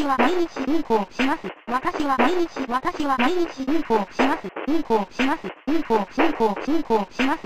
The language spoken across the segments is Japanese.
私は毎日うんこをします。私は毎日うんこをします。うんこをします。うんこをします。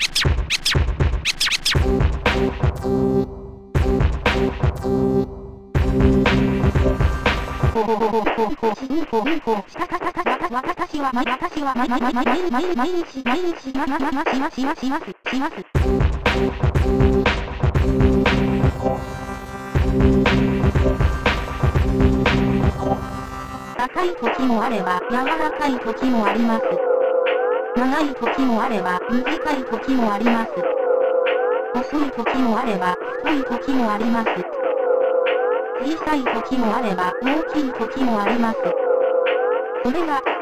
高い時もあれば柔らかい時もあります。長い時もあれば短い時もあります。細い時もあれば太い時もあります。小さい時もあれば大きい時もあります。それが、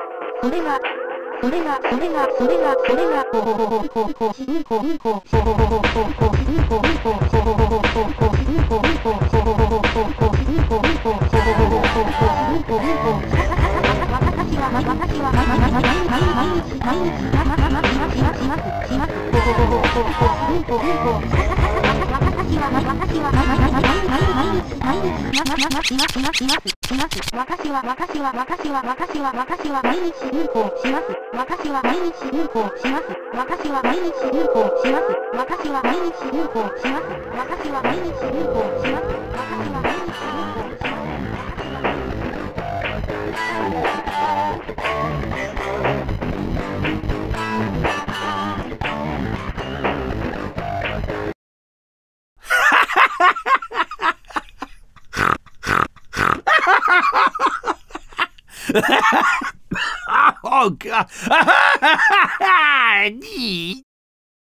Oh God! Neat.